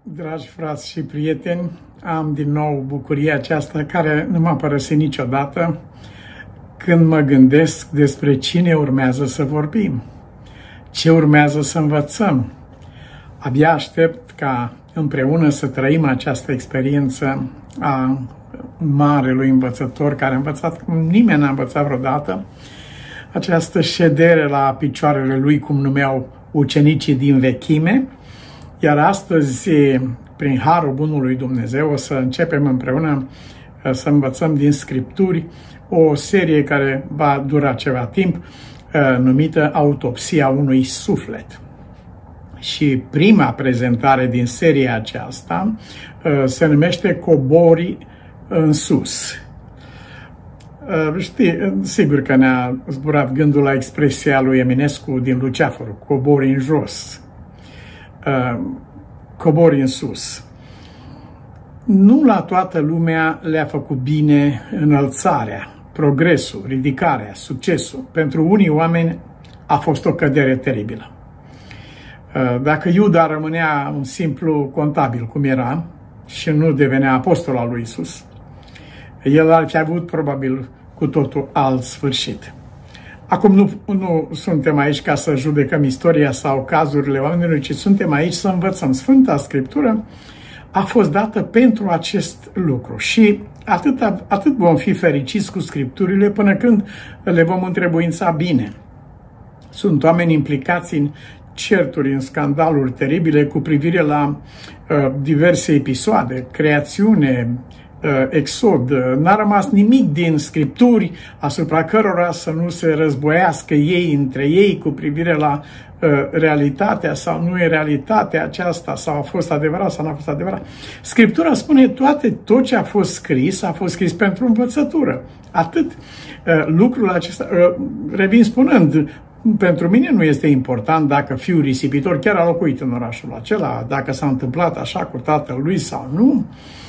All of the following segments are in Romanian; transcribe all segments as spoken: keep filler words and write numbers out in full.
Dragi frați și prieteni, am din nou bucuria aceasta care nu m-a părăsit niciodată când mă gândesc despre cine urmează să vorbim, ce urmează să învățăm. Abia aștept ca împreună să trăim această experiență a marelui învățător care a învățat cum nimeni n-a învățat vreodată, această ședere la picioarele lui, cum numeau ucenicii din vechime. Iar astăzi, prin harul bunului Dumnezeu, o să începem împreună să învățăm din Scripturi o serie care va dura ceva timp, numită Autopsia unui suflet. Și prima prezentare din seria aceasta se numește Cobori în sus. Știi, sigur că ne-a zburat gândul la expresia lui Eminescu din Luceafăr, cobori în jos. Uh, cobori în sus. Nu la toată lumea le-a făcut bine înălțarea, progresul, ridicarea, succesul. Pentru unii oameni a fost o cădere teribilă. Uh, dacă Iuda rămânea un simplu contabil, cum era, și nu devenea apostol al lui Isus, el ar fi avut probabil cu totul alt sfârșit. Acum nu, nu suntem aici ca să judecăm istoria sau cazurile oamenilor, ci suntem aici să învățăm. Sfânta Scriptură a fost dată pentru acest lucru și atât, atât vom fi fericiți cu Scripturile până când le vom întrebuința bine. Sunt oameni implicați în certuri, în scandaluri teribile cu privire la uh, diverse episoade, creațiune, Exod. N-a rămas nimic din Scripturi asupra cărora să nu se războiască ei între ei cu privire la uh, realitatea sau nu e realitatea aceasta, sau a fost adevărat sau nu a fost adevărat. Scriptura spune toate, tot ce a fost scris a fost scris pentru învățătură. Atât. Uh, lucrul acesta, uh, revin spunând, pentru mine nu este important dacă fiul risipitor chiar a locuit în orașul acela, dacă s-a întâmplat așa cu tatăl lui sau nu.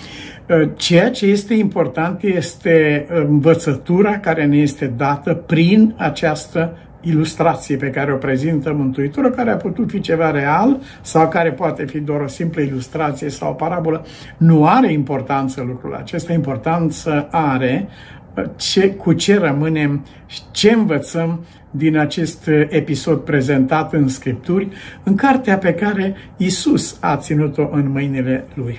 Ceea ce este important este învățătura care ne este dată prin această ilustrație pe care o prezintă Mântuitorul, care a putut fi ceva real sau care poate fi doar o simplă ilustrație sau o parabolă. Nu are importanță lucrul acesta, importanță are ce, cu ce rămânem, ce învățăm din acest episod prezentat în Scripturi, în cartea pe care Isus a ținut-o în mâinile lui.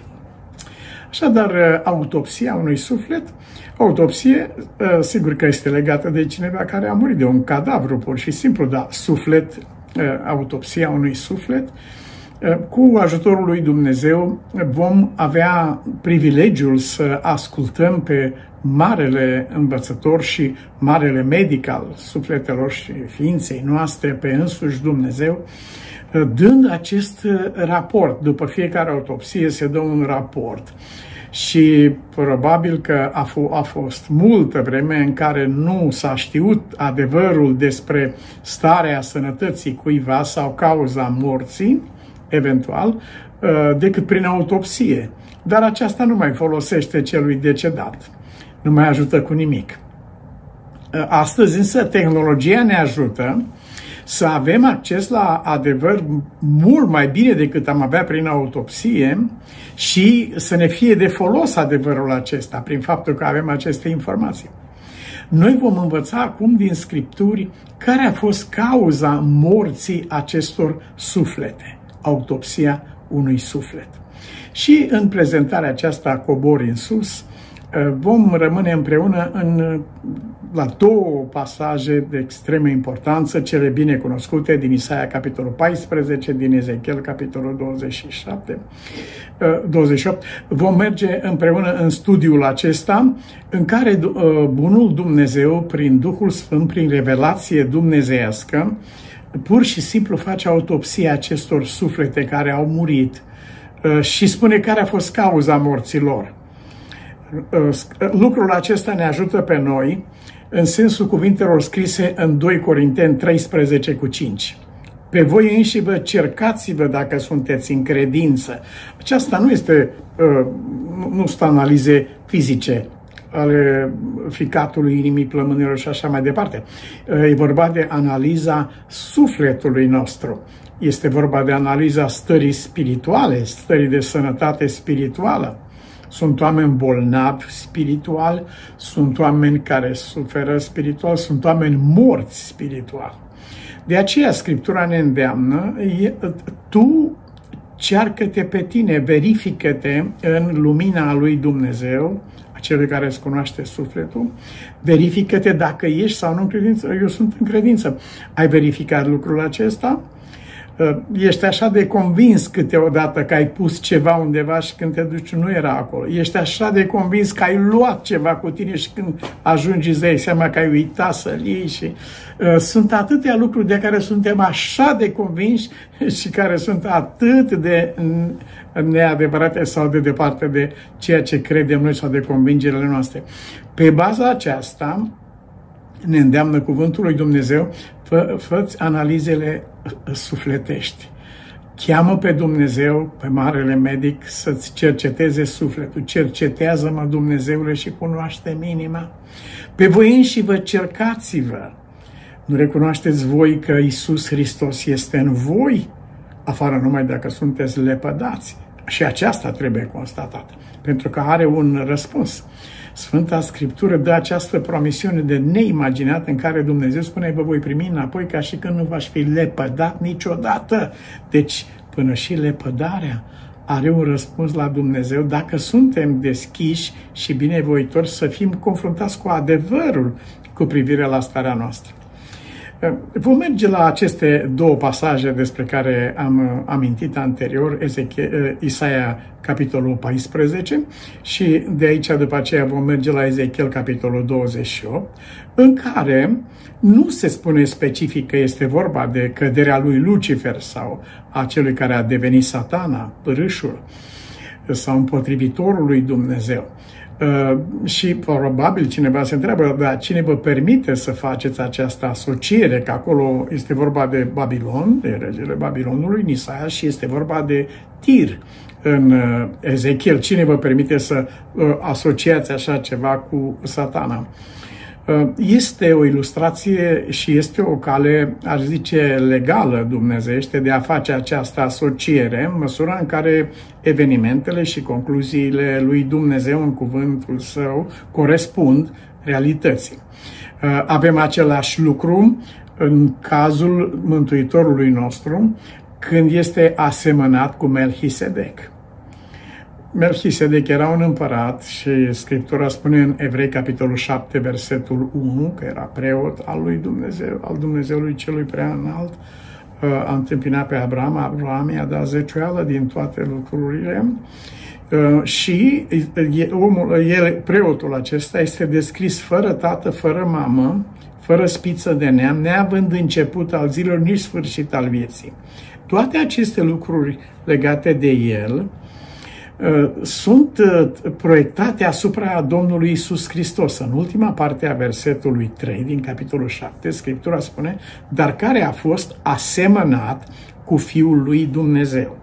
Așadar, autopsia unui suflet, autopsie, sigur că este legată de cineva care a murit, de un cadavru pur și simplu, dar suflet, autopsia unui suflet, cu ajutorul lui Dumnezeu vom avea privilegiul să ascultăm pe marele învățător și marele medic al sufletelor și ființei noastre, pe însuși Dumnezeu, dând acest raport. După fiecare autopsie se dă un raport și probabil că a, a fost multă vreme în care nu s-a știut adevărul despre starea sănătății cuiva sau cauza morții, eventual, decât prin autopsie. Dar aceasta nu mai folosește celui decedat, nu mai ajută cu nimic. Astăzi însă tehnologia ne ajută să avem acces la adevăr mult mai bine decât am avea prin autopsie și să ne fie de folos adevărul acesta prin faptul că avem aceste informații. Noi vom învăța acum din Scripturi care a fost cauza morții acestor suflete, autopsia unui suflet. Și în prezentarea aceasta Cobori în sus, vom rămâne împreună în, la două pasaje de extremă importanță, cele bine cunoscute din Isaia, capitolul paisprezece, din Ezechiel, capitolul douăzeci și șapte, douăzeci și opt. Vom merge împreună în studiul acesta, în care bunul Dumnezeu, prin Duhul Sfânt, prin revelație dumnezeiască, pur și simplu face autopsia acestor suflete care au murit și spune care a fost cauza morții lor. Lucrul acesta ne ajută pe noi în sensul cuvintelor scrise în doi Corinteni treisprezece cu cinci. Pe voi înși vă cercați-vă dacă sunteți în credință. Aceasta nu este, nu sunt analize fizice ale ficatului, inimii, plămânilor și așa mai departe. E vorba de analiza sufletului nostru. Este vorba de analiza stării spirituale, stării de sănătate spirituală. Sunt oameni bolnavi spiritual, sunt oameni care suferă spiritual, sunt oameni morți spiritual. De aceea Scriptura ne îndeamnă, tu cearcă-te pe tine, verifică-te în lumina lui Dumnezeu, acelui care îți cunoaște sufletul, verifică-te dacă ești sau nu în credință. Eu sunt în credință. Ai verificat lucrul acesta? Ești așa de convins câteodată că ai pus ceva undeva și când te duci nu era acolo. Ești așa de convins că ai luat ceva cu tine și când ajungi îți dai seama că ai uitat să-l iei. Și, uh, sunt atâtea lucruri de care suntem așa de convinși și care sunt atât de neadevărate sau de departe de ceea ce credem noi sau de convingerile noastre. Pe baza aceasta ne îndeamnă cuvântul lui Dumnezeu, fă, fă-ți analizele sufletești. Cheamă pe Dumnezeu, pe Marele Medic, să-ți cerceteze sufletul. Cercetează-mă, Dumnezeule, și cunoaște-mi inima. Pe voi înși vă cercați-vă. Nu recunoașteți voi că Iisus Hristos este în voi, afară numai dacă sunteți lepădați. Și aceasta trebuie constatată, pentru că are un răspuns. Sfânta Scriptură dă această promisiune de neimaginat în care Dumnezeu spune: vă voi primi înapoi ca și când nu v-aș fi lepădat niciodată. Deci, până și lepădarea are un răspuns la Dumnezeu dacă suntem deschiși și binevoitori să fim confruntați cu adevărul cu privire la starea noastră. Vom merge la aceste două pasaje despre care am amintit anterior, Ezechiel, Isaia, capitolul paisprezece, și de aici după aceea vom merge la Ezechiel, capitolul douăzeci și opt, în care nu se spune specific că este vorba de căderea lui Lucifer sau a celui care a devenit Satana, părâșul, sau împotrivitorul lui Dumnezeu. Uh, și probabil cineva se întreabă, dar cine vă permite să faceți această asociere, că acolo este vorba de Babilon, de regele Babilonului, în Isaia, și este vorba de Tir în uh, Ezechiel. Cine vă permite să uh, asociați așa ceva cu Satana? Uh, este o ilustrație și este o cale, aș zice, legală dumnezeiește de a face această asociere în măsura în care evenimentele și concluziile lui Dumnezeu în cuvântul său corespund realității. Uh, avem același lucru în cazul Mântuitorului nostru când este asemănat cu Melchisedec. Melchisedec era un împărat și Scriptura spune în Evrei, capitolul șapte, versetul unu, că era preot al lui Dumnezeu, al Dumnezeului celui prea înalt, a întâmpinat pe Abraham, Abraham i-a dat zeciuială din toate lucrurile și omul, el, preotul acesta este descris fără tată, fără mamă, fără spiță de neam, neavând început al zilelor, nici sfârșit al vieții. Toate aceste lucruri legate de el sunt proiectate asupra Domnului Iisus Hristos. În ultima parte a versetului trei din capitolul șapte, Scriptura spune: dar care a fost asemănat cu Fiul lui Dumnezeu.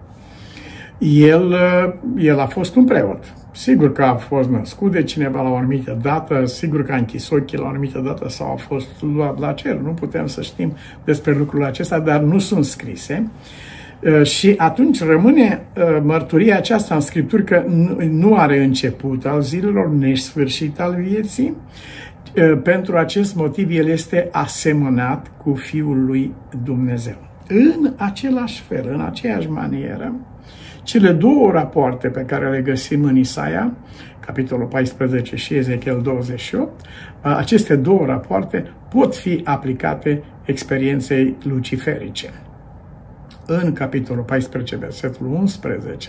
El, el a fost un preot. Sigur că a fost născut de cineva la o anumită dată, sigur că a închis ochii la o anumită dată sau a fost luat la cer. Nu putem să știm despre lucrul acesta, dar nu sunt scrise. Și atunci rămâne mărturia aceasta în Scripturi că nu are început al zilelor, nici sfârșit al vieții. Pentru acest motiv el este asemănat cu Fiul lui Dumnezeu. În același fel, în aceeași manieră, cele două rapoarte pe care le găsim în Isaia, capitolul paisprezece și Ezechiel douăzeci și opt, aceste două rapoarte pot fi aplicate experienței luciferice. În capitolul paisprezece, versetul unsprezece,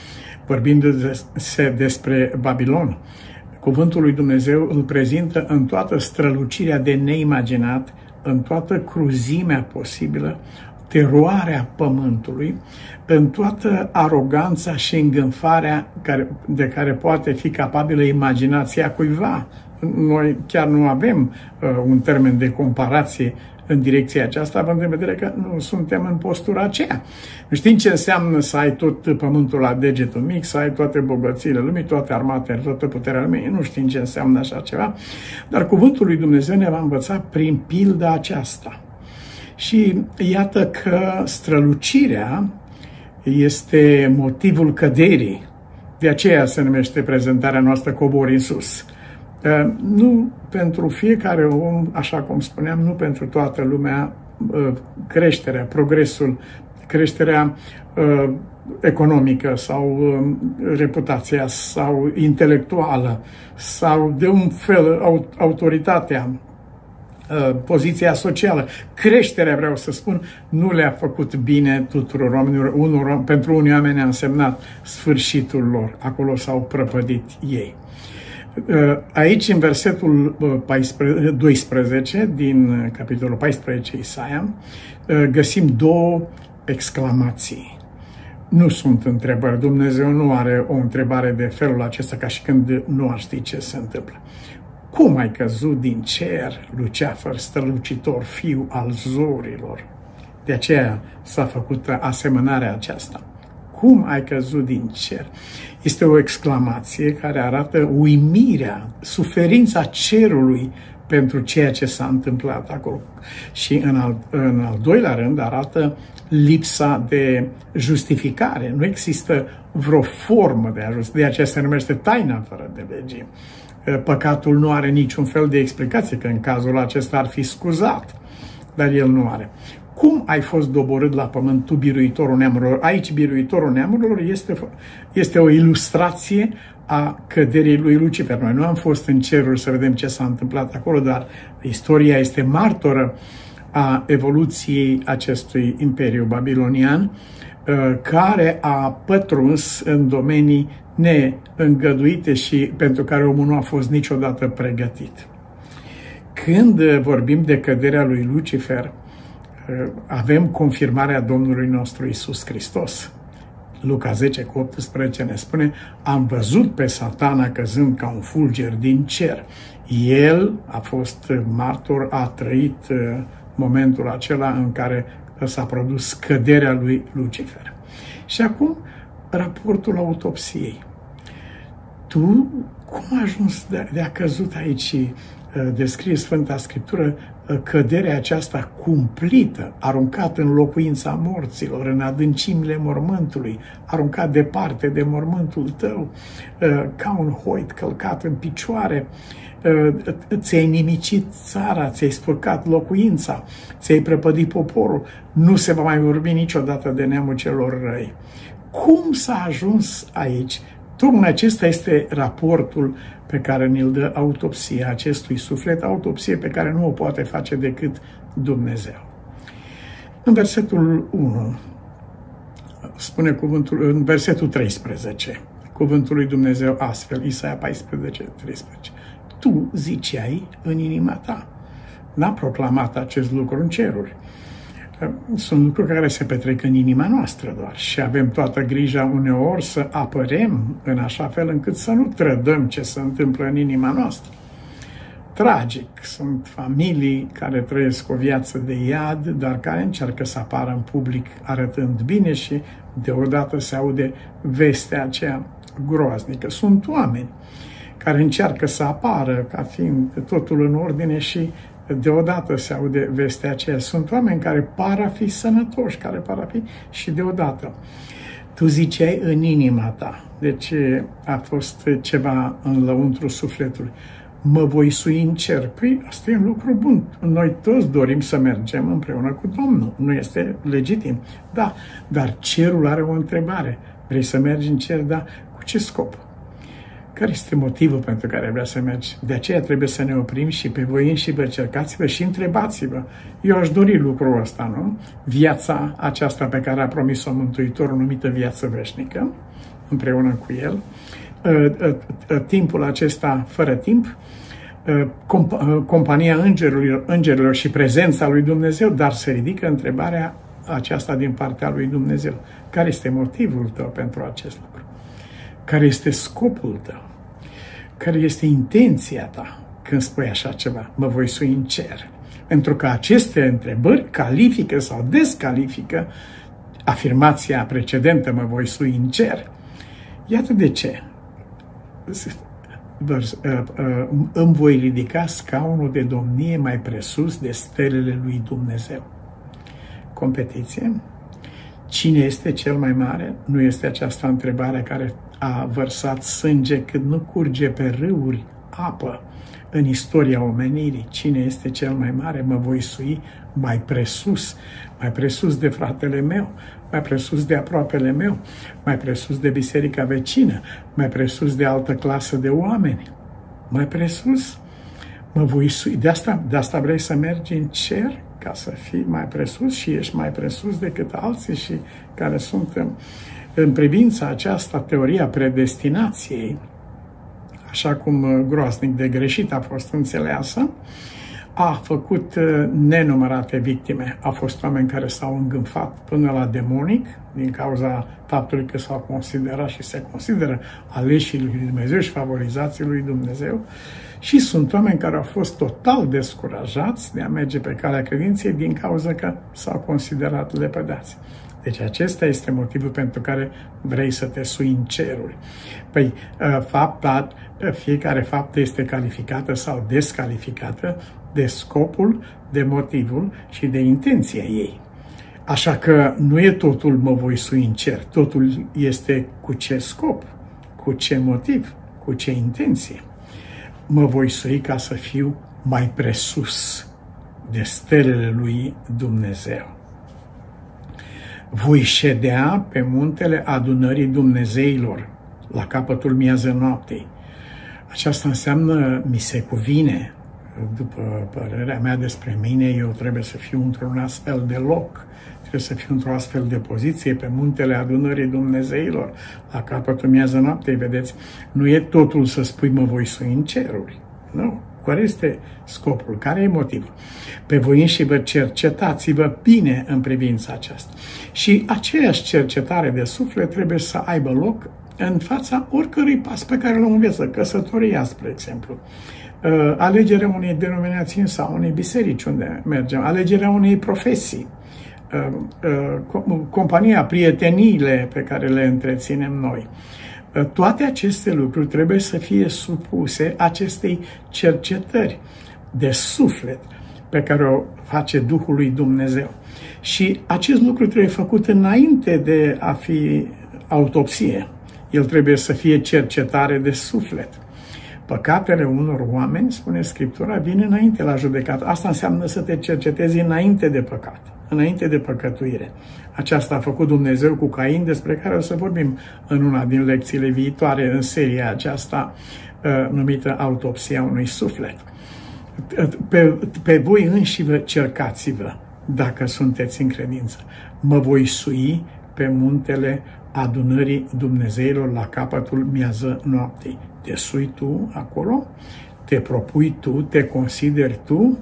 vorbindu-se despre Babilon, cuvântul lui Dumnezeu îl prezintă în toată strălucirea de neimaginat, în toată cruzimea posibilă, teroarea pământului, în toată aroganța și îngânfarea de care poate fi capabilă imaginația cuiva. Noi chiar nu avem uh, un termen de comparație în direcția aceasta, având în vedere că nu suntem în postura aceea. Nu știm ce înseamnă să ai tot pământul la degetul mic, să ai toate bogățiile lumii, toate armatele, toată puterea lumii. Nu știm ce înseamnă așa ceva, dar cuvântul lui Dumnezeu ne va învăța prin pilda aceasta. Și iată că strălucirea este motivul căderii. De aceea se numește prezentarea noastră Cobori în sus. Nu pentru fiecare om, așa cum spuneam, nu pentru toată lumea, creșterea, progresul, creșterea economică sau reputația sau intelectuală sau de un fel autoritatea, poziția socială, creșterea, vreau să spun, nu le-a făcut bine tuturor oamenilor. Unor, pentru unii oameni a însemnat sfârșitul lor. Acolo s-au prăpădit ei. Aici, în versetul doisprezece din capitolul paisprezece Isaia, găsim două exclamații. Nu sunt întrebări. Dumnezeu nu are o întrebare de felul acesta ca și când nu ar ști ce se întâmplă. Cum ai căzut din cer, Luceafăr, strălucitor, fiu al zorilor? De aceea s-a făcut asemănarea aceasta. Cum ai căzut din cer? Este o exclamație care arată uimirea, suferința cerului pentru ceea ce s-a întâmplat acolo. Și în al, în al doilea rând arată lipsa de justificare. Nu există vreo formă de ajust. De aceea se numește taina fără de lege. Păcatul nu are niciun fel de explicație, că în cazul acesta ar fi scuzat, dar el nu are. Cum ai fost doborât la pământ, tu, biruitorul neamurilor? Aici, biruitorul neamurilor este, este o ilustrație a căderii lui Lucifer. Noi nu am fost în ceruri să vedem ce s-a întâmplat acolo, dar istoria este martoră a evoluției acestui imperiu babilonian, care a pătruns în domenii neîngăduite și pentru care omul nu a fost niciodată pregătit. Când vorbim de căderea lui Lucifer, avem confirmarea Domnului nostru Iisus Hristos. Luca zece cu optsprezece ne spune: am văzut pe Satana căzând ca un fulger din cer. El a fost martor, a trăit momentul acela în care s-a produs căderea lui Lucifer. Și acum, raportul autopsiei. Tu, cum ai ajuns de, de a căzut aici? Descrie Sfânta Scriptură căderea aceasta cumplită, aruncat în locuința morților, în adâncimile mormântului, aruncat departe de mormântul tău, ca un hoit călcat în picioare, ți-ai nimicit țara, ți-ai spurcat locuința, ți-ai prăpădit poporul, nu se va mai vorbi niciodată de neamul celor răi. Cum s-a ajuns aici? Tocmai acesta este raportul pe care ni-l dă autopsia acestui suflet, autopsie pe care nu o poate face decât Dumnezeu. În versetul unu, spune cuvântul, în versetul treisprezece, cuvântul lui Dumnezeu astfel, Isaia paisprezece, treisprezece. Tu ziceai în inima ta. N-a proclamat acest lucru în ceruri. Sunt lucruri care se petrec în inima noastră doar și avem toată grija uneori să apărem în așa fel încât să nu trădăm ce se întâmplă în inima noastră. Tragic, sunt familii care trăiesc o viață de iad, dar care încearcă să apară în public arătând bine și deodată se aude vestea aceea groaznică. Sunt oameni care încearcă să apară ca fiind totul în ordine și deodată se aude vestea aceea. Sunt oameni care par a fi sănătoși, care par a fi și deodată. Tu ziceai în inima ta. Deci a fost ceva în lăuntru sufletului. Mă voi sui în cer. Păi, asta e un lucru bun. Noi toți dorim să mergem împreună cu Domnul. Nu este legitim. Da, dar cerul are o întrebare. Vrei să mergi în cer? Da. Cu ce scop? Care este motivul pentru care vrea să mergi? De aceea trebuie să ne oprim și pe voi înși vă cercați-vă și întrebați-vă. Eu aș dori lucrul ăsta, nu? Viața aceasta pe care a promis-o Mântuitorul, numită viață veșnică, împreună cu El. Timpul acesta fără timp, compania îngerilor, îngerilor și prezența lui Dumnezeu, dar se ridică întrebarea aceasta din partea lui Dumnezeu. Care este motivul tău pentru acest lucru? Care este scopul tău? Care este intenția ta când spui așa ceva? Mă voi sui în cer. Pentru că aceste întrebări califică sau descalifică afirmația precedentă, mă voi sui în cer. Iată de ce. Îmi voi ridica scaunul de domnie mai presus de stelele lui Dumnezeu. competiție. Cine este cel mai mare? Nu este aceasta întrebarea care a vărsat sânge cât nu curge pe râuri apă în istoria omenirii. Cine este cel mai mare? Mă voi sui mai presus, mai presus de fratele meu, mai presus de aproapele meu, mai presus de biserica vecină, mai presus de altă clasă de oameni, mai presus. Mă voi sui. De asta, de asta vrei să mergi în cer? Ca să fii mai presus și ești mai presus decât alții și care sunt în, în privința aceasta, teoria predestinației, așa cum groaznic de greșit a fost înțeleasă, a făcut nenumărate victime. Au fost oameni care s-au îngânfat până la demonic din cauza faptului că s-au considerat și se consideră aleșii lui Dumnezeu și favorizații lui Dumnezeu. Și sunt oameni care au fost total descurajați de a merge pe calea credinței din cauza că s-au considerat lepădați. Deci acesta este motivul pentru care vrei să te sui în ceruri. Păi fapta, fiecare faptă este calificată sau descalificată de scopul, de motivul și de intenția ei. Așa că nu e totul mă voi sui în cer, totul este cu ce scop, cu ce motiv, cu ce intenție. Mă voi sui ca să fiu mai presus de stelele lui Dumnezeu. Voi ședea pe muntele adunării Dumnezeilor, la capătul miază noaptei. Aceasta înseamnă, mi se cuvine, după părerea mea despre mine, eu trebuie să fiu într-un astfel de loc, trebuie să fiu într-o astfel de poziție, pe muntele adunării Dumnezeilor, la capătul miază noaptei, vedeți? Nu e totul să spui mă voi sui în ceruri, nu. Care este scopul? Care e motivul? Pe voi înși vă cercetați-vă bine în privința aceasta. Și aceeași cercetare de suflet trebuie să aibă loc în fața oricărui pas pe care îl înveță, căsătoria, spre exemplu, alegerea unei denominații sau unei biserici unde mergem, alegerea unei profesii, compania, prieteniile pe care le întreținem noi. Toate aceste lucruri trebuie să fie supuse acestei cercetări de suflet pe care o face Duhul lui Dumnezeu. Și acest lucru trebuie făcut înainte de a fi autopsie. El trebuie să fie cercetare de suflet. Păcatele unor oameni, spune Scriptura, vin înainte la judecată. Asta înseamnă să te cercetezi înainte de păcat, înainte de păcătuire. Aceasta a făcut Dumnezeu cu Cain, despre care o să vorbim în una din lecțiile viitoare în seria aceasta uh, numită Autopsia unui suflet. Pe, pe voi înși vă cercați-vă dacă sunteți în credință. Mă voi sui pe muntele adunării Dumnezeilor la capătul miază noaptei. Te sui tu acolo? Te propui tu? Te consideri tu?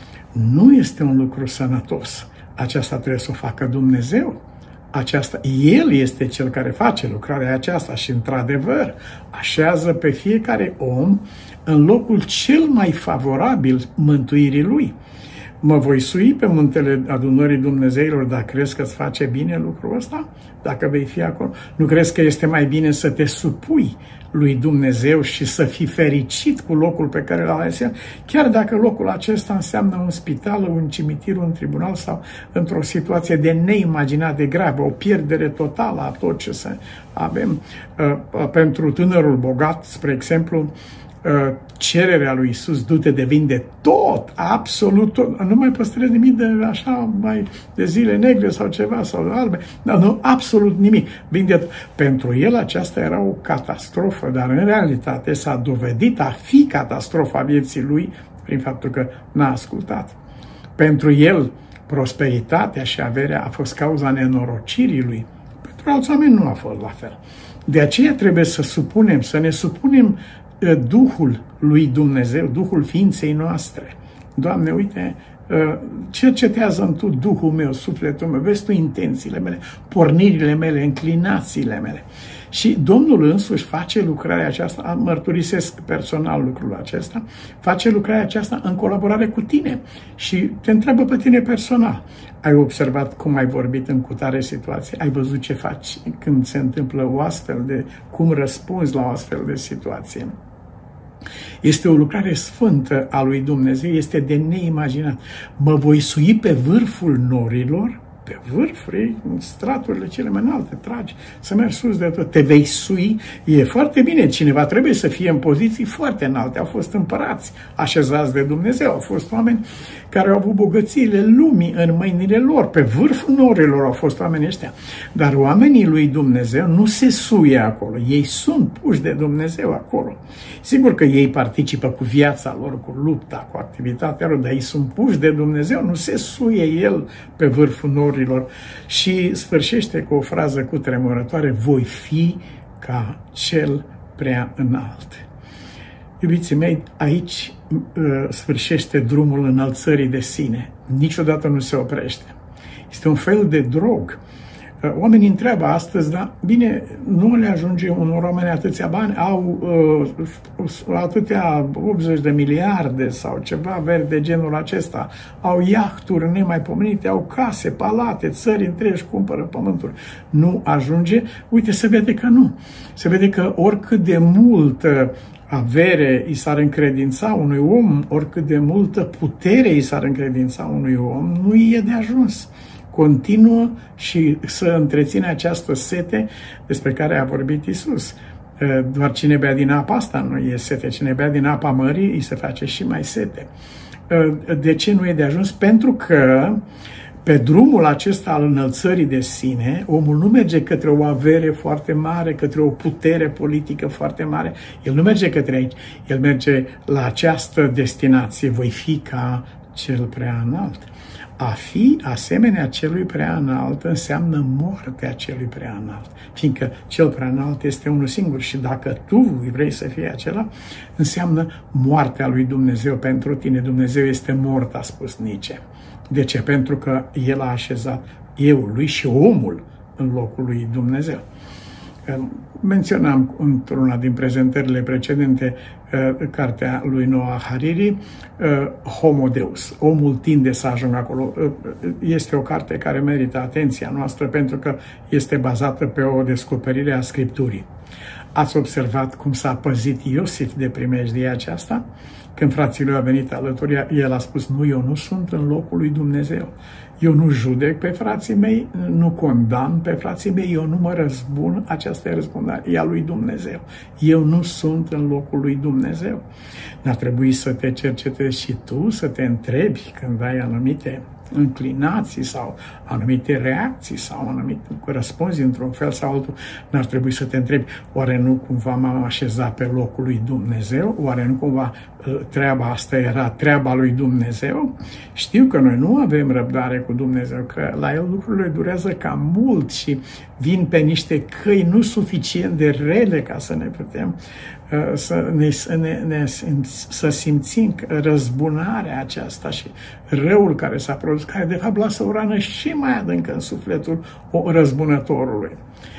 Nu este un lucru sănătos. Aceasta trebuie să o facă Dumnezeu. Aceasta, El este Cel care face lucrarea aceasta și, într-adevăr, așează pe fiecare om în locul cel mai favorabil mântuirii lui. Mă voi sui pe muntele adunării Dumnezeilor, dacă crezi că îți face bine lucrul ăsta? Dacă vei fi acolo? Nu crezi că este mai bine să te supui lui Dumnezeu și să fii fericit cu locul pe care l-a ales El? Chiar dacă locul acesta înseamnă un spital, un cimitir, un tribunal sau într-o situație de neimaginat de gravă, o pierdere totală a tot ce să avem. Pentru tânărul bogat, spre exemplu, cererea lui Iisus, du-te de vinde tot, absolut tot, nu mai păstrezi nimic de așa, mai de zile negre sau ceva, sau albe, dar nu, absolut nimic, vinde tot. Pentru el aceasta era o catastrofă, dar în realitate s-a dovedit a fi catastrofa vieții lui prin faptul că n-a ascultat. Pentru el, prosperitatea și averea a fost cauza nenorocirii lui. Pentru alți oameni nu a fost la fel. De aceea trebuie să supunem, să ne supunem Duhul lui Dumnezeu, Duhul ființei noastre. Doamne, uite, cercetează-mi Tu Duhul meu, sufletul meu, vezi Tu intențiile mele, pornirile mele, înclinațiile mele. Și Domnul însuși face lucrarea aceasta, mărturisesc personal lucrul acesta, face lucrarea aceasta în colaborare cu tine și te întreabă pe tine personal. Ai observat cum ai vorbit în cutare situație? Ai văzut ce faci când se întâmplă o astfel de, cum răspunzi la o astfel de situație? Este o lucrare sfântă a lui Dumnezeu, este de neimaginat. Mă voi sui pe vârful norilor, pe vârf, vrei în straturile cele mai înalte, tragi, să mergi sus de tot, te vei sui, e foarte bine, cineva trebuie să fie în poziții foarte înalte, au fost împărați așezați de Dumnezeu, au fost oameni care au avut bogățiile lumii în mâinile lor, pe vârful norilor au fost oamenii ăștia, dar oamenii lui Dumnezeu nu se suie acolo, ei sunt puși de Dumnezeu acolo. Sigur că ei participă cu viața lor, cu lupta, cu activitatea lor, dar ei sunt puși de Dumnezeu, nu se suie el pe vârful norilor. Și sfârșește cu o frază cutremurătoare: voi fi ca cel prea înalt. Iubiții mei, aici uh, sfârșește drumul înălțării de sine. Niciodată nu se oprește. Este un fel de drog. Uh, oamenii întreabă astăzi, dar bine, nu le ajunge unor oameni atâția bani, au uh, atâtea optzeci de miliarde sau ceva verde de genul acesta, au iahturi nemaipomenite, au case, palate, țări întregi, cumpără pământuri. Nu ajunge? Uite, se vede că nu. Se vede că oricât de mult avere îi s-ar încredința unui om, oricât de multă putere îi s-ar încredința unui om, nu e de ajuns. Continuă și să întreține această sete despre care a vorbit Iisus. Doar cine bea din apa asta nu e sete, cine bea din apa mării îi se face și mai sete. De ce nu e de ajuns? Pentru că pe drumul acesta al înălțării de sine, omul nu merge către o avere foarte mare, către o putere politică foarte mare. El nu merge către aici. El merge la această destinație. Voi fi ca cel prea înalt. A fi asemenea celui prea înalt înseamnă moartea celui prea înalt. Fiindcă cel prea înalt este unul singur și dacă tu vrei să fii acela, înseamnă moartea lui Dumnezeu pentru tine. Dumnezeu este mort, a spus Nietzsche. De ce? Pentru că El a așezat euul lui și omul în locul lui Dumnezeu. Menționam într-una din prezentările precedente cartea lui Noah Hariri, Homo Deus. Omul tinde să ajungă acolo. Este o carte care merită atenția noastră pentru că este bazată pe o descoperire a Scripturii. Ați observat cum s-a păzit Iosif de primejdia aceasta? Când frații lui a venit alături, el a spus: nu, eu nu sunt în locul lui Dumnezeu. Eu nu judec pe frații mei, nu condamn pe frații mei, eu nu mă răzbun, aceasta e răzbunarea, e a lui Dumnezeu. Eu nu sunt în locul lui Dumnezeu. N-ar trebui să te cercetezi și tu, să te întrebi când ai anumite înclinații sau anumite reacții sau anumite răspunzi într-un fel sau altul, n-ar trebui să te întrebi: oare nu cumva m-am așezat pe locul lui Dumnezeu? Oare nu cumva treaba asta era treaba lui Dumnezeu? Știu că noi nu avem răbdare cu Dumnezeu, că la El lucrurile durează cam mult și vin pe niște căi nu suficient de rele ca să ne putem să, ne, să, ne, ne, să simțim răzbunarea aceasta și răul care s-a produs, care de fapt lasă o rană și mai adâncă în sufletul răzbunătorului.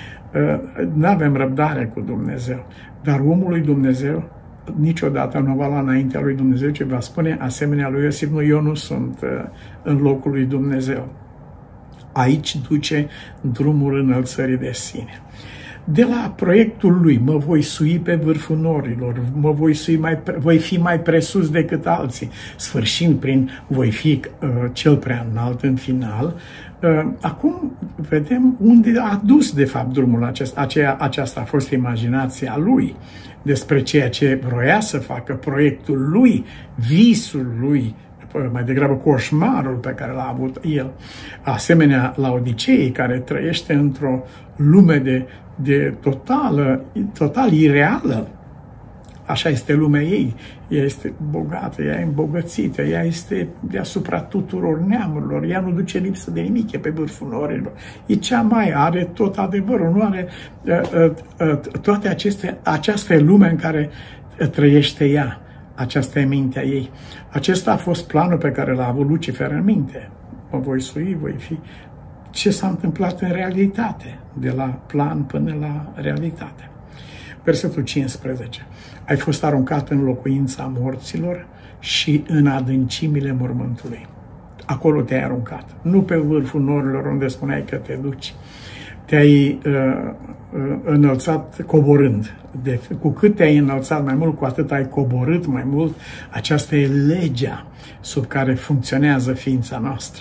Nu avem răbdare cu Dumnezeu, dar omul lui Dumnezeu niciodată nu va lua înaintea lui Dumnezeu, ci va spune asemenea lui Iosif: nu, eu nu sunt în locul lui Dumnezeu. Aici duce drumul înălțării de sine. De la proiectul lui, mă voi sui pe vârful norilor, mă voi, sui mai, voi fi mai presus decât alții, sfârșind prin voi fi uh, cel prea înalt în final. Uh, acum vedem unde a dus de fapt drumul acesta. Aceea, aceasta a fost imaginația lui despre ceea ce vroia să facă, proiectul lui, visul lui, mai degrabă coșmarul pe care l-a avut el. Asemenea, Laodiceei, care trăiește într-o lume de, de totală, total ireală. Așa este lumea ei. Ea este bogată, ea e îmbogățită, ea este deasupra tuturor neamurilor, ea nu duce lipsă de nimic, e pe vârful norilor. E cea mai, are tot adevărul, nu are uh, uh, toate aceste, aceasta e lumea în care trăiește ea. Aceasta e mintea ei. Acesta a fost planul pe care l-a avut Lucifer în minte. Mă voi sui, voi fi. Ce s-a întâmplat în realitate, de la plan până la realitate. Versetul cincisprezece. Ai fost aruncat în locuința morților și în adâncimile mormântului. Acolo te-ai aruncat. Nu pe vârful norilor unde spuneai că te duci. Te-ai uh, uh, înălțat coborând. De, cu cât te-ai înălțat mai mult, cu atât ai coborât mai mult. Aceasta e legea sub care funcționează ființa noastră.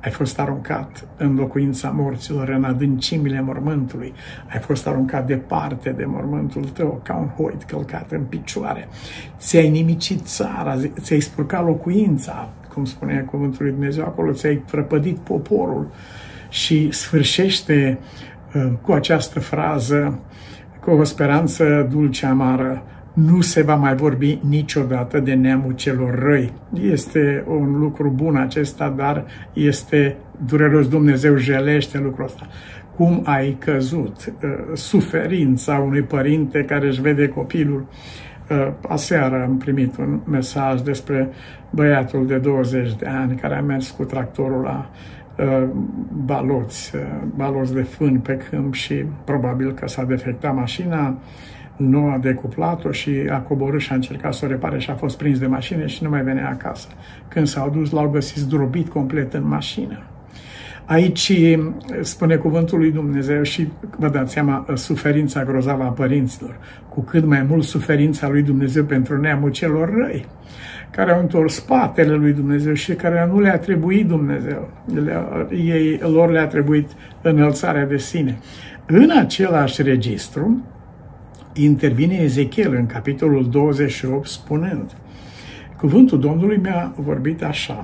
ai fost aruncat în locuința morților, în adâncimile mormântului, ai fost aruncat departe de mormântul tău, ca un hoit călcat în picioare, ți-ai nimicit țara, ți-ai spurcat locuința, cum spunea cuvântul lui Dumnezeu acolo, ți-ai prăpădit poporul. Și sfârșește uh, cu această frază, cu o speranță dulce amară: nu se va mai vorbi niciodată de neamul celor răi. Este un lucru bun acesta, dar este dureros. Dumnezeu jelește lucrul ăsta. Cum ai căzut? Suferința unui părinte care își vede copilul. Aseară am primit un mesaj despre băiatul de douăzeci de ani care a mers cu tractorul la baloți, baloți de fân pe câmp și probabil că s-a defectat mașina, nu a decuplat-o și a coborât și a încercat să o repare și a fost prins de mașină și nu mai venea acasă. Când s-au dus, l-au găsit zdrobit complet în mașină. Aici spune cuvântul lui Dumnezeu și vă dați seama, suferința grozavă a părinților, cu cât mai mult suferința lui Dumnezeu pentru neamul celor răi, care au întors spatele lui Dumnezeu și care nu le-a trebuit Dumnezeu. Ei, lor le-a trebuit înălțarea de sine. În același registru intervine Ezechiel în capitolul douăzeci și opt spunând: cuvântul Domnului mi-a vorbit așa: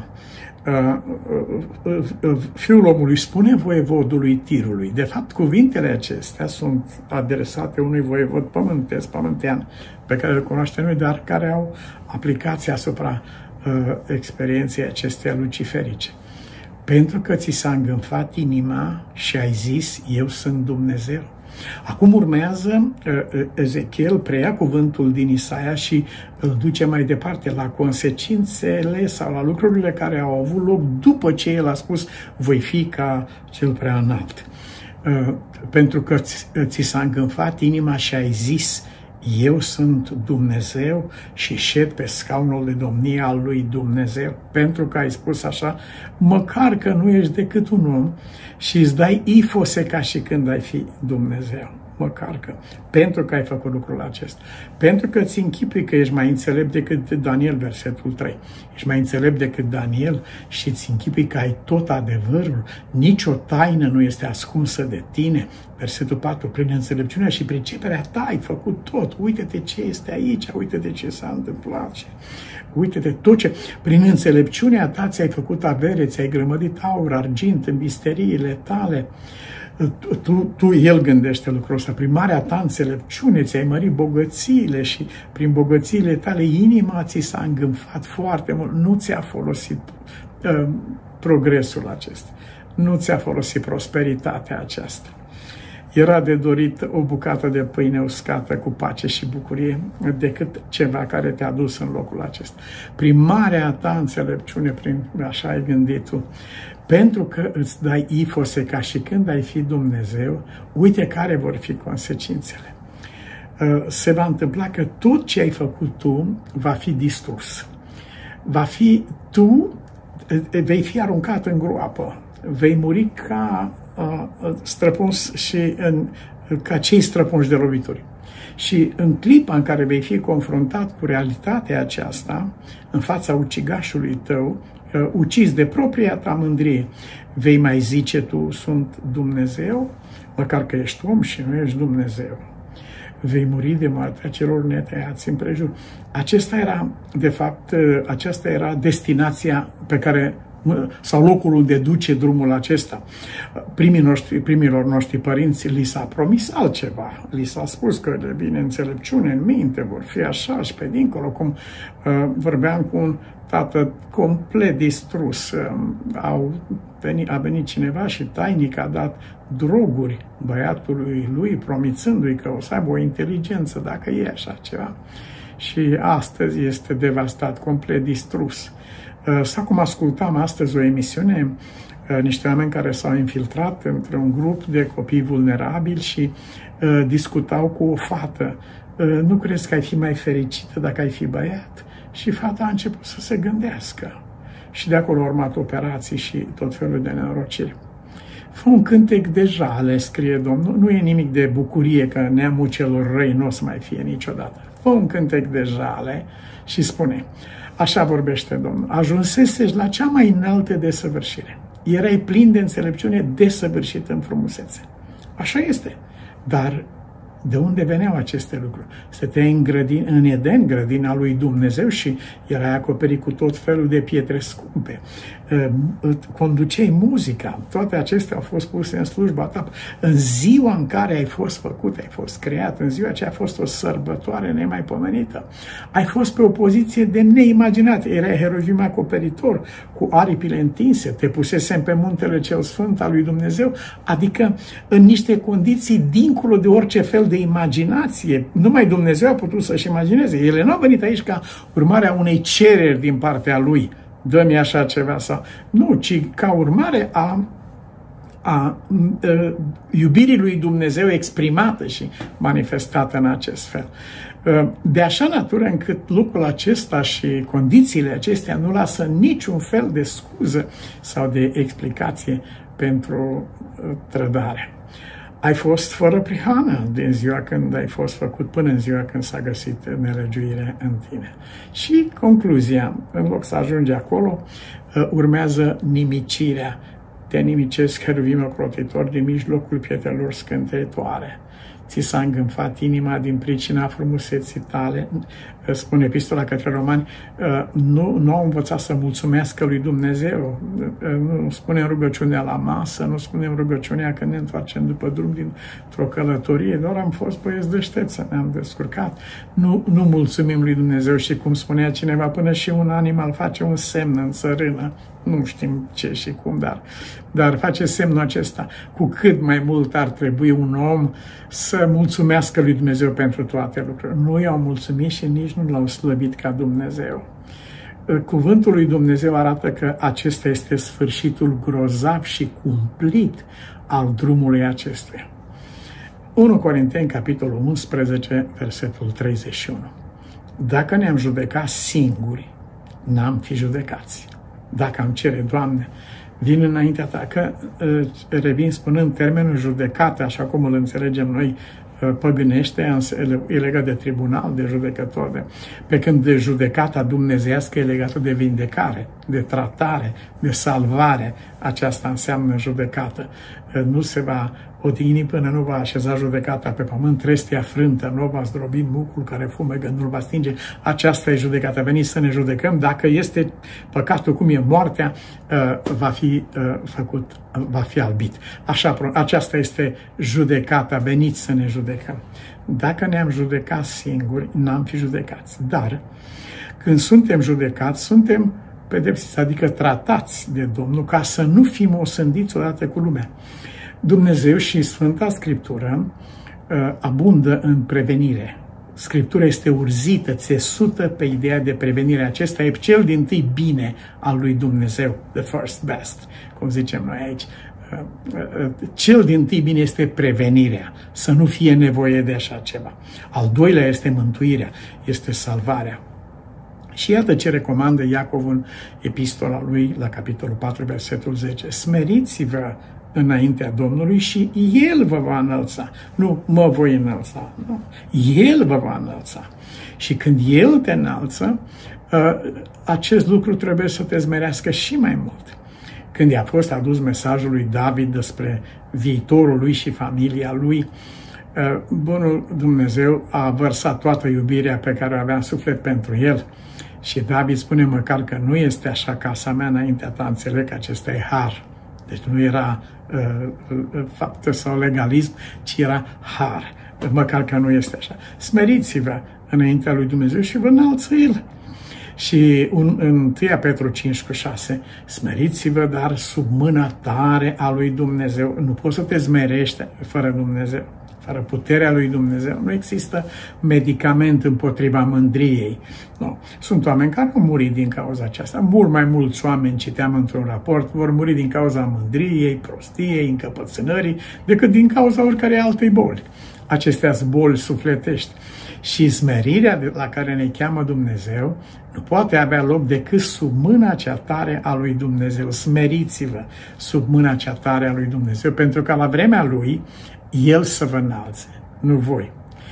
Fiul omului, spune voievodului Tirului. De fapt, cuvintele acestea sunt adresate unui voievod pământesc, pământean, pe care îl cunoaște noi, dar care au aplicație asupra uh, experienței acesteia luciferice. Pentru că ți s-a îngânfat inima și ai zis: eu sunt Dumnezeu. Acum urmează, Ezechiel preia cuvântul din Isaia și îl duce mai departe la consecințele sau la lucrurile care au avut loc după ce el a spus: voi fi ca cel prea înalt. Pentru că ți s-a îngânfat inima și ai zis: eu sunt Dumnezeu și șed pe scaunul de domnie al lui Dumnezeu. Pentru că ai spus așa, măcar că nu ești decât un om și îți dai ifose ca și când ai fi Dumnezeu. Măcar că. Pentru că ai făcut lucrul acesta. Pentru că ți închipui că ești mai înțelept decât Daniel, versetul trei. Ești mai înțelept decât Daniel și ți închipui că ai tot adevărul. Nici o taină nu este ascunsă de tine. Versetul patru. Prin înțelepciunea și priceperea ta ai făcut tot. Uite-te ce este aici, uite-te ce s-a întâmplat. Uite-te tot ce... Prin înțelepciunea ta ți-ai făcut avere, ți-ai grămădit aur, argint în visteriile tale. Tu, tu, el gândește lucrul ăsta. Prin marea ta înțelepciune ți-ai mărit bogățiile și prin bogățiile tale inima ți s-a îngânfat foarte mult. Nu ți-a folosit uh, progresul acesta. Nu ți-a folosit prosperitatea aceasta. Era de dorit o bucată de pâine uscată cu pace și bucurie decât ceva care te-a dus în locul acesta. Prin marea ta înțelepciune, prin așa ai gândit tu, pentru că îți dai ifose ca și când ai fi Dumnezeu, uite care vor fi consecințele. Se va întâmpla că tot ce ai făcut tu va fi distrus. Va fi tu, vei fi aruncat în groapă, vei muri ca străpuns și în, ca cei străpunși de lovituri. Și în clipa în care vei fi confruntat cu realitatea aceasta, în fața ucigașului tău, ucis de propria ta mândrie, vei mai zice tu: sunt Dumnezeu, măcar că ești om și nu ești Dumnezeu. Vei muri de moartea celor netăiați împrejur. Acesta era, de fapt, aceasta era destinația pe care, sau locul unde duce drumul acesta. Primii noștri, primilor noștri părinți li s-a promis altceva. Li s-a spus că de bine înțelepciune în minte vor fi așa și pe dincolo, cum uh, vorbeam cu un tată complet distrus. Uh, au venit, a venit cineva și tainic a dat droguri băiatului lui, promițându-i că o să aibă o inteligență dacă e așa ceva. Și astăzi este devastat, complet distrus. Sau cum ascultam astăzi o emisiune, niște oameni care s-au infiltrat între un grup de copii vulnerabili și uh, discutau cu o fată. Uh, nu crezi că ai fi mai fericită dacă ai fi băiat? Și fata a început să se gândească. Și de acolo au urmat operații și tot felul de nenorociri. Fă un cântec de jale, scrie Domnul. Nu e nimic de bucurie că neamul celor răi nu o să mai fie niciodată. Fă un cântec de jale și spune: așa vorbește Domnul: ajunseseți la cea mai înaltă desăvârșire. erai plin de înțelepciune desăvârșită în frumusețe. Așa este. Dar de unde veneau aceste lucruri? Stăteai în, grădin, în Eden, grădina lui Dumnezeu, și erai acoperit cu tot felul de pietre scumpe. Conduceai muzica. Toate acestea au fost puse în slujba ta. În ziua în care ai fost făcut, ai fost creat, în ziua aceea a fost o sărbătoare nemaipomenită. Ai fost pe o poziție de neimaginat. Erai heruvim acoperitor, cu aripile întinse, te pusesem pe muntele cel sfânt al lui Dumnezeu, adică în niște condiții dincolo de orice fel de imaginație. Numai Dumnezeu a putut să-și imagineze. Ele nu au venit aici ca urmare a unei cereri din partea Lui. Dă-mi așa ceva sau... Nu, ci ca urmare a, a, a iubirii lui Dumnezeu exprimată și manifestată în acest fel. De așa natură încât lucrul acesta și condițiile acestea nu lasă niciun fel de scuză sau de explicație pentru trădare. Ai fost fără prihană din ziua când ai fost făcut până în ziua când s-a găsit nelegiuire în tine. Și concluzia, în loc să ajungi acolo, urmează nimicirea. Te nimicesc, heruvim ocrotitor, din mijlocul pietrelor scânteietoare. Ți s-a îngânfat inima din pricina frumuseții tale. Spune epistola către Romani, nu, nu au învățat să mulțumească lui Dumnezeu. Nu spunem rugăciunea la masă, nu spunem rugăciunea când ne întoarcem după drum dintr-o călătorie, doar am fost băieți deștepți, ne-am descurcat. Nu, nu mulțumim lui Dumnezeu și, cum spunea cineva, până și un animal face un semn în țărână, nu știm ce și cum, dar, dar face semnul acesta. Cu cât mai mult ar trebui un om să mulțumească lui Dumnezeu pentru toate lucrurile. Nu i-au mulțumit și nici nu l-au slăvit ca Dumnezeu. Cuvântul lui Dumnezeu arată că acesta este sfârșitul grozav și cumplit al drumului acestuia. unu Corinteni, capitolul unsprezece, versetul treizeci și unu. Dacă ne-am judecat singuri, n-am fi judecați. Dacă am cere, Doamne, vin înaintea ta, că revin spunând termenul judecată, așa cum îl înțelegem noi păgânește, e legat de tribunal, de judecător, de, pe când de judecata dumnezeiască e legată de vindecare, de tratare, de salvare. Aceasta înseamnă judecată. Nu se va odihni până nu va așeza judecata pe pământ, trestia frântă, nu va zdrobi mucul care fumegă, nu-l va stinge. Aceasta e judecata. Veniți să ne judecăm. Dacă este păcatul cum e moartea, va fi făcut, va fi albit. Așa, aceasta este judecata. Veniți să ne judecăm. Dacă ne-am judecat singuri, n-am fi judecați. Dar când suntem judecați, suntem pedepsiți, adică tratați de Domnul, ca să nu fim osândiți odată cu lumea. Dumnezeu și Sfânta Scriptură uh, abundă în prevenire. Scriptura este urzită, țesută pe ideea de prevenire. Acesta e cel dintâi bine al lui Dumnezeu, the first best, cum zicem noi aici. Uh, uh, cel dintâi bine este prevenirea, să nu fie nevoie de așa ceva. Al doilea este mântuirea, este salvarea. Și iată ce recomandă Iacov în epistola lui, la capitolul patru, versetul zece. Smeriți-vă înaintea Domnului și El vă va înălța. Nu mă voi înălța, nu. El vă va înălța. Și când El te înalță, acest lucru trebuie să te smerească și mai mult. Când i-a fost adus mesajul lui David despre viitorul lui și familia lui, bunul Dumnezeu a vărsat toată iubirea pe care o avea în suflet pentru el. Și David spune măcar că nu este așa casa mea înaintea ta, înțeleg că acesta e har. Deci nu era uh, faptă sau legalism, ci era har. Măcar că nu este așa. Smeriți-vă înaintea lui Dumnezeu și vă înalță El. Și un, în întâi Petru cinci cu șase, smeriți-vă, dar sub mâna tare a lui Dumnezeu. Nu poți să te smerești fără Dumnezeu. Fără puterea lui Dumnezeu nu există medicament împotriva mândriei. Nu. Sunt oameni care au murit din cauza aceasta. Mult mai mulți oameni, citeam într-un raport, vor muri din cauza mândriei, prostiei, încăpățânării, decât din cauza oricărei altei boli. Acestea sunt boli sufletești. Și smerirea la care ne cheamă Dumnezeu nu poate avea loc decât sub mâna cea tare a lui Dumnezeu. Smeriți-vă sub mâna cea tare a lui Dumnezeu, pentru că la vremea Lui El să vă înalțe, nu voi.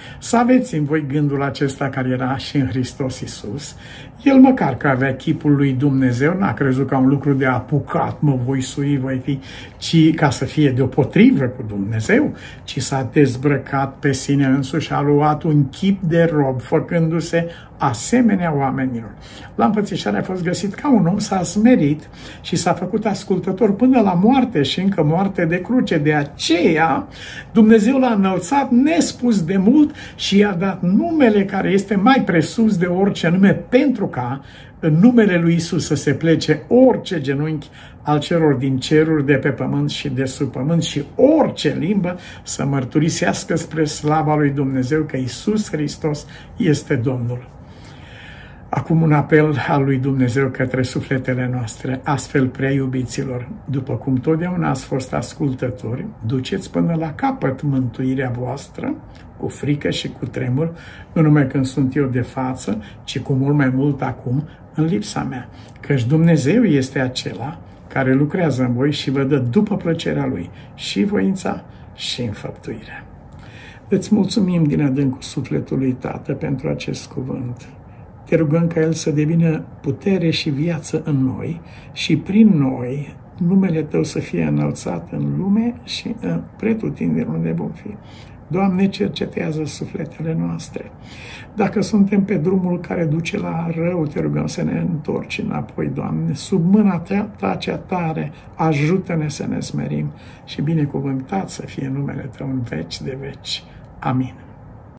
Să aveți în voi gândul acesta care era și în Hristos Iisus. El măcar că avea chipul lui Dumnezeu, n-a crezut ca un lucru de apucat, mă voi sui, voi fi, ci ca să fie deopotrivă cu Dumnezeu, ci s-a dezbrăcat pe sine însuși, a luat un chip de rob, făcându-se asemenea oamenilor. La înfățișare a fost găsit ca un om, s-a smerit și s-a făcut ascultător până la moarte și încă moarte de cruce. De aceea Dumnezeu l-a înălțat nespus de mult și i-a dat numele care este mai presus de orice nume, pentru ca în numele lui Iisus să se plece orice genunchi al celor din ceruri, de pe pământ și de sub pământ și orice limbă să mărturisească spre slava lui Dumnezeu că Iisus Hristos este Domnul. Acum un apel al lui Dumnezeu către sufletele noastre, astfel, prea iubiților, după cum totdeauna ați fost ascultători, duceți până la capăt mântuirea voastră, cu frică și cu tremur, nu numai când sunt eu de față, ci cu mult mai mult acum în lipsa mea, căci Dumnezeu este acela care lucrează în voi și vă dă după plăcerea Lui și voința și înfăptuirea. Îți mulțumim din adâncul sufletului, Tată, pentru acest cuvânt. Te rugăm ca El să devină putere și viață în noi și prin noi numele Tău să fie înălțat în lume și în pretutindeni unde vom fi. Doamne, cercetează sufletele noastre. Dacă suntem pe drumul care duce la rău, Te rugăm să ne întorci înapoi, Doamne. Sub mâna Ta cea tare, ajută-ne să ne smerim și binecuvântat să fie numele Tău în veci de veci. Amin.